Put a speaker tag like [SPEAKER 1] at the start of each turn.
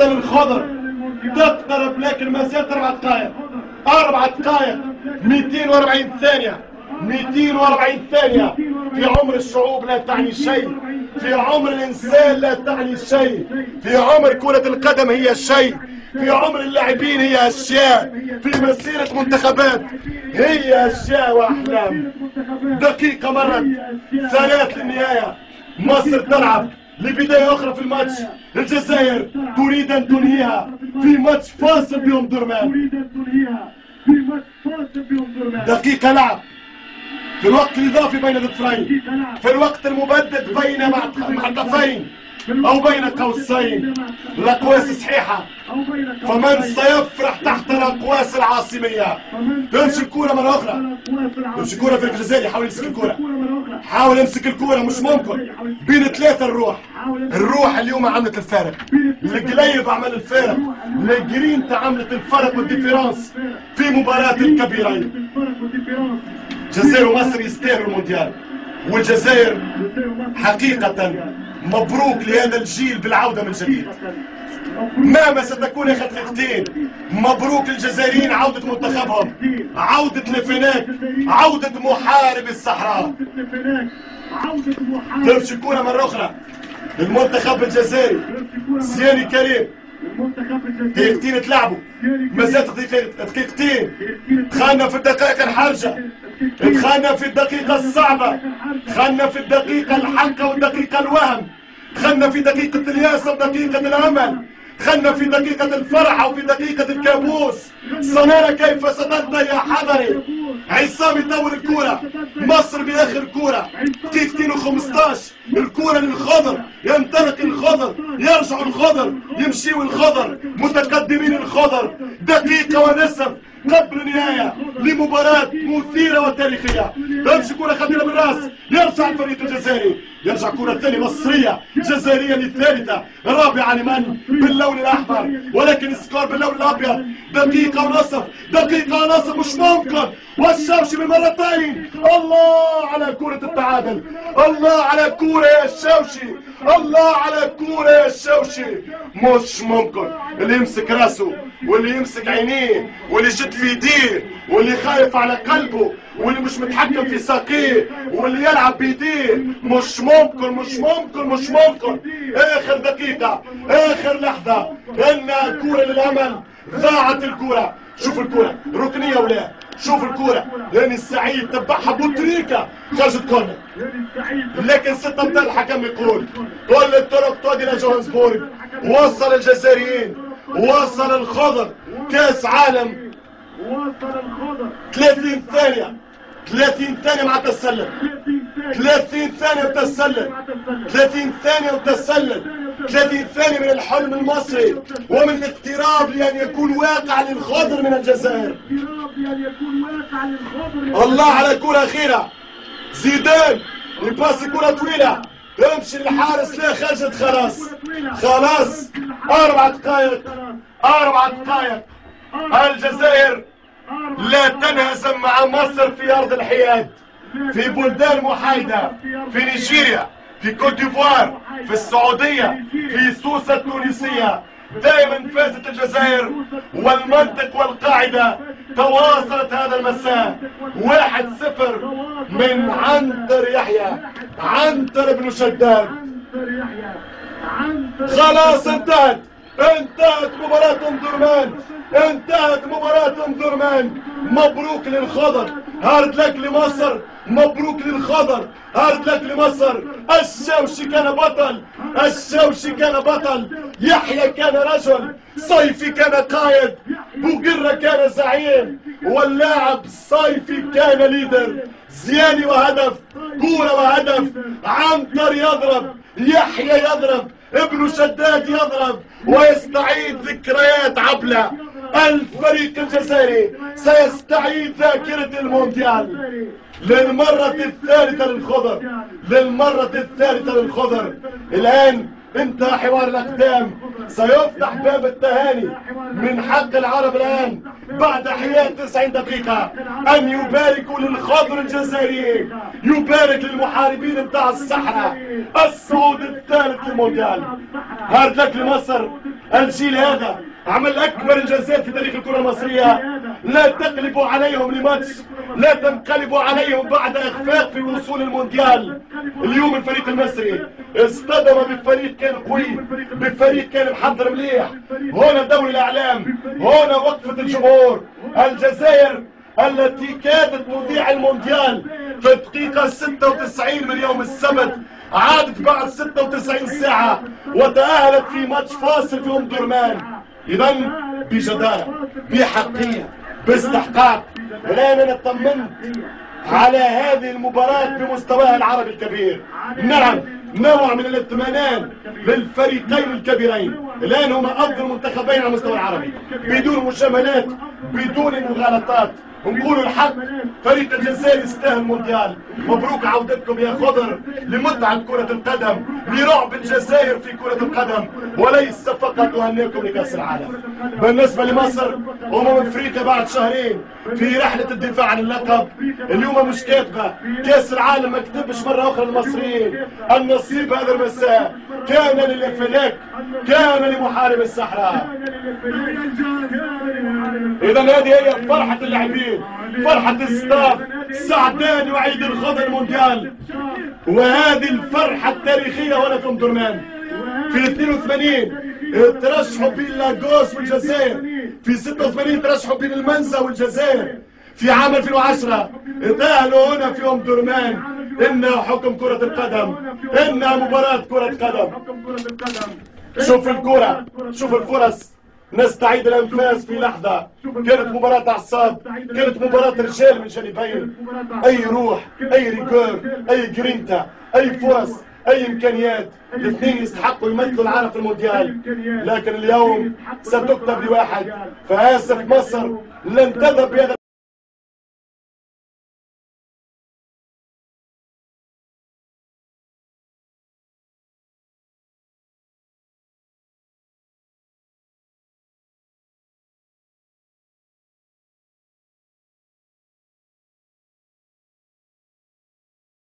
[SPEAKER 1] الجديدة للخضر تقترب، لكن ما زالت 4 دقائق. 4 دقائق 240 ثانية. 240 ثانية في عمر الشعوب لا تعني شيء، في عمر الإنسان لا تعني شيء، في عمر كرة القدم هي الشيء، في عمر اللاعبين هي أشياء، في مسيرة منتخبات هي أشياء وأحلام. دقيقة مرت، 3 للنهاية. مصر تلعب لبداية أخرى في الماتش. الجزائر تريد أن تنهيها في ماتش فاصل بيوم درمان. دقيقة لعب في الوقت الإضافي بين الطرفين، في الوقت المبدد بين معطفين أو بين قوسين. الأقواس صحيحة، فمن سيفرح تحت الأقواس العاصمية؟ تمشي الكورة مرة أخرى، تمشي الكورة في الجزائر. يحاول يمسك الكورة، حاول يمسك الكورة، مش ممكن. بين 3 الروح اليوم عملت الفارق. القليب عمل الفارق، الجرينتا عملت الفرق والديفيرانس في مباراة الكبيرين. الجزائر ومصر يستاهلوا المونديال، والجزائر حقيقة مبروك لهذا الجيل بالعودة من جديد. مهما ستكون يا خطيختين، مبروك للجزائريين عودة منتخبهم، عودة لفيناك، عودة محارب الصحراء. تمشي الكورة مرة أخرى للمنتخب الجزائري. سياني كريم، دقيقتين تلعبوا، مازالت دقيقتين. دخلنا في الدقائق الحرجة، دخلنا في الدقيقة الصعبة، دخلنا في الدقيقة الحلقة والدقيقة الوهم، دخلنا في دقيقة الياس ودقيقة الأمل، دخلنا في دقيقة الفرح وفي دقيقة الكابوس. سنرى كيف ستنتهي يا حضري. عصام يطور الكورة، مصر بآخر كورة، دقيقتين و15. الكورة للخضر، ينطلق الخضر، يرجع الخضر، يمشي الخضر، متقدمين الخضر. دقيقة ونصف قبل النهاية لمباراة مثيرة وتاريخية. تمشي كرة خطيرة بالراس، يرجع الفريق الجزائري، يرجع كرة ثانية مصرية جزائرية للثالثة، رابعة لمن؟ باللون الأحمر، ولكن سكور باللون الأبيض. دقيقة ونصف، دقيقة ونصف، مش ممكن. والشوشي بالمرتين. الله على كرة التعادل، الله على كرة يا الشوشي، الله على كرة يا الشوشي. مش ممكن. اللي يمسك راسه واللي يمسك عينيه واللي يشد في يديه واللي خايف على قلبه واللي مش متحكم في ساقيه واللي يلعب بيديه، مش ممكن مش ممكن مش ممكن. اخر دقيقة، اخر لحظة، انها كورة للامل. ضاعت الكورة. شوف الكورة ركنية ولا؟ شوف الكورة لاني السعيد تبعها بطريقة خرجت كورنر، لكن 6 امتار الحكم يقول كل الطرق تودي الى جوهانسبورغ. وصل الجزائريين، وصل الخضر كاس عالم. وصل الخضر 30 ثانية، 30 ثانية مع التسلل، 30 ثانية وتسلل، 30 ثانية وتسلل، 30 ثانية من الحلم المصري ومن الاقتراب لأن يكون واقع للخضر من الجزائر. الله على كرة أخيرة، زيدان يباصي كرة طويلة تمشي للحارس، لا خرجت. خلاص خلاص. 4 دقائق، 4 دقائق. الجزائر لا تنهزم مع مصر في أرض الحياد، في بلدان محايدة، في نيجيريا، في كوت ديفوار، في السعودية، في سوسة التونسية. دائما فازت الجزائر، والمنطق والقاعدة تواصلت هذا المساء. 1-0 من عنتر يحيى، عنتر بن شداد. خلاص انتهت، انتهت مباراة ام درمان، انتهت مباراة ام درمان. مبروك للخضر، هارد لك لمصر، مبروك للخضر، هارد لك لمصر. الشوشي كان بطل، الشوشي كان بطل، يحيى كان رجل، صيفي كان قائد، بوقرة كان زعيم، واللاعب صيفي كان ليدر. زياني وهدف، كورة وهدف، عنتر يضرب، يحيى يضرب، ابن شداد يضرب ويستعيد ذكريات عبلة. الفريق الجزائري سيستعيد ذاكرة المونديال للمرة الثالثة للخضر، للمرة الثالثة للخضر. الآن انتهى حوار الأقدام، سيفتح باب التهاني من حق العرب الآن بعد حياة 90 دقيقة أن يباركوا للخضر الجزائري، يبارك للمحاربين بتاع الصحراء الصعود الثالث للمونديال. هارد لك لمصر، الجيل هذا عمل اكبر انجازات في تاريخ الكره المصريه. لا تقلبوا عليهم لماتش، لا تنقلبوا عليهم بعد اخفاق في وصول المونديال. اليوم الفريق المصري اصطدم بفريق كان قوي، بفريق كان محضر مليح. هنا دوري الاعلام، هنا وقفه الجمهور. الجزائر التي كادت تضيع المونديال في الدقيقه 96 من يوم السبت عادت بعد 96 ساعه وتاهلت في ماتش فاصل في ام درمان. اذا بجداره، بحقيه، باستحقاق. الان انا اطمنت على هذه المباراة بمستواها العربي الكبير. نعم، نوع من الاطمئنان للفريقين الكبيرين. الان هما افضل منتخبين على المستوى العربي بدون مجاملات، بدون مغالطات. نقولوا الحق، فريق الجزائر يستاهل المونديال. مبروك عودتكم يا خضر لمتعة كرة القدم، لرعب الجزائر في كرة القدم، وليس فقط نهنئكم لكأس العالم. بالنسبة لمصر، افريقيا بعد شهرين في رحلة الدفاع عن اللقب. اليوم مش كاتبة كأس العالم، ما كتبش مرة أخرى للمصريين. النصيب هذا المساء كان للفلاك، كان لمحارب الصحراء. إذا هذه هي فرحة اللاعبين، فرحة الستاف، سعدان وعيد الخضر المونديال. وهذه الفرحة التاريخية هنا في ام درمان. في 82 ترشحوا بين لاغوس والجزائر، في 86 ترشحوا بين المنزا والجزائر، في عام 2010 تأهلوا هنا في ام درمان. إنها حكم كرة القدم، إنها مباراة كرة قدم. شوف الكرة، شوف الفرص، نستعيد الانفاس في لحظة. كانت مباراة اعصاب، كانت مباراة رجال من جانبين. اي روح، اي ريكور، اي جرينتا، اي فرص، اي امكانيات. الاثنين يستحقوا يمثلوا العالم في المونديال. لكن اليوم ستكتب لواحد، فاسف مصر لن تذهب بهذا